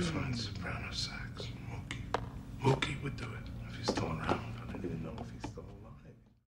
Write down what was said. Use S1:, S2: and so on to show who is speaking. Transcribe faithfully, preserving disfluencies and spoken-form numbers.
S1: find soprano sax. Mookie. Mookie would do it if he's still around. I don't even know if he's